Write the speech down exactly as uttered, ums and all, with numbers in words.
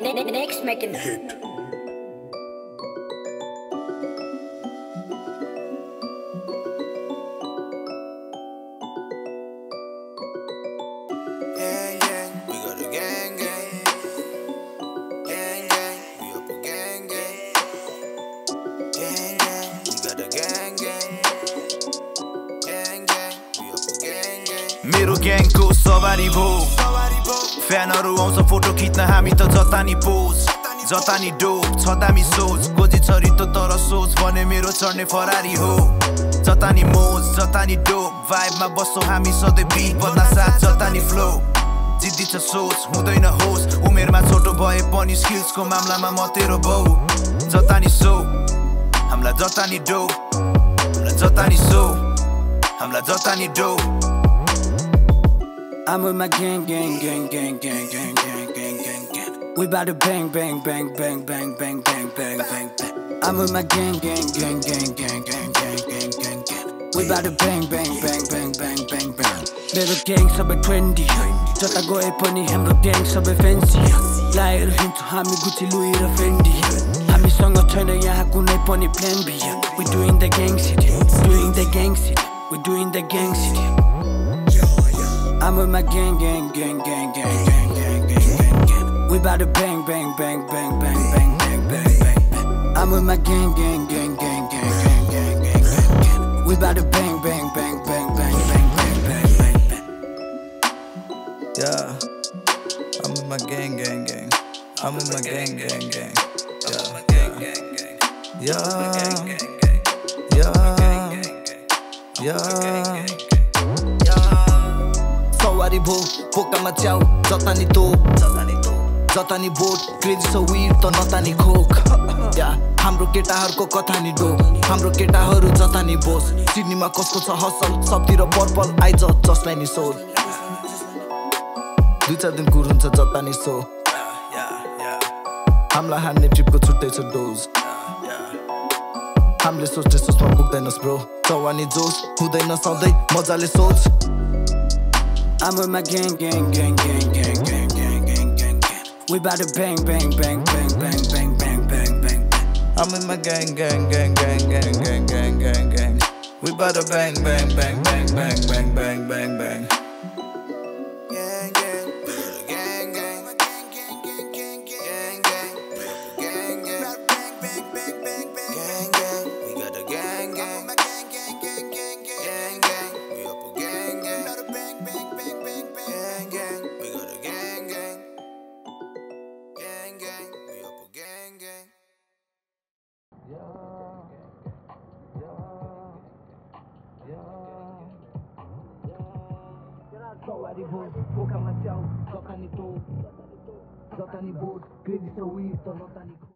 Next making hit. Gang, gang, we got a gang, gang. Gang, gang, we up a gang, gang. Gang, gang, we got a gang, gang. Gang, gang, we up a gang, gang. मेरो ग्याङको सवारी भो फ्यानहरु आउँछ photo खिच्न हामी त जता नि pose जता नि डोप छ दामी सोच गोजी छरी त तर सोच भने मेरो चढ्ने फरारी हो जता नि मोज जता नि डोप भाइबमा बस्छौ हामी सधैँ बिट बदला साथ जता नि फ्लो जिद्दी छ सोच हुँदैन होस उमेरमा छोटो भए पनि स्किल्सको मामलामा म तेरो बाउ जता नि सो हामीलाई जता नि डोप हामीलाई जता नि सो हामीलाई जता नि डोप I'm with my gang, gang, gang, gang, gang, gang, gang, gang, gang, gang. We bout to bang, bang, bang, bang, bang, bang, bang, bang, bang, bang. I'm with my gang, gang, gang, gang, gang, gang, gang, gang, gang, gang. We bout to bang, bang, bang, bang, bang, bang, bang. मेरो gang सबै trendy, जता गए पनि हाम्रो gang सबै fancy. लाएर हिँड्छौ हामी Gucci Louis र फेन्डी. हामीसँग छैन यहाँ कुनै पनि plan B. We doing the gang shit, doing the gang shit, we doing the gang shit. I'm with my gang, gang, gang, gang, gang, gang, gang, gang, gang, gang. We bout to bang, bang, bang, bang, bang, bang, bang, bang, bang, bang. I'm with my gang, gang, gang, gang, gang, gang, gang, gang, gang, gang. We bout to bang, bang, bang, bang, bang, bang, bang, bang, bang, bang. Yeah, I'm with my gang, gang, gang. I'm with my gang, gang, gang. Yeah, yeah, yeah, yeah. सवारी भो पोकामा च्याउ जता नि तो जता नि boat crazy छ वीर त नता नि खोक या हाम्रो केटाहरुको कथा नि डो हाम्रो केटाहरु जता नि बोस सिडनीमा कसको छ हसल सबतिर पर्पल आइज जसलाई नि सोल दुई चार दिन गुर हुन्छ जता नि सो हामीलाई हान्ने ट्रिपको छुट्टै छ डोज हामीले सोच्ने सोचमा पुग्दैनस् ब्रो जवानी जोस हुँदैन सधैँ मजाले सोच I'm with my gang, gang, gang, gang, gang, gang, gang, gang, gang, gang. We bout to bang, bang, bang, bang, bang, bang, bang, bang, bang, bang. I'm with my gang, gang, gang, gang, gang, gang, gang, gang, gang. We bout to bang, bang, bang, bang, bang, bang, bang, bang, bang. Gang, gang, we got a gang, gang. Gang, gang, gang, gang, we up a gang, gang. Bang, bang, bang, bang, bang. Gang, gang, we got a gang, gang. Gang, gang, gang, gang, gang, gang, we up a gang, gang. Bang, bang, bang, bang, bang. Gang, gang, we got a gang, gang. Gang, gang, we up a gang, gang. सवारी भो पोकामा च्याउ जता नि तो जता नि boat crazy छ वीर त नता नि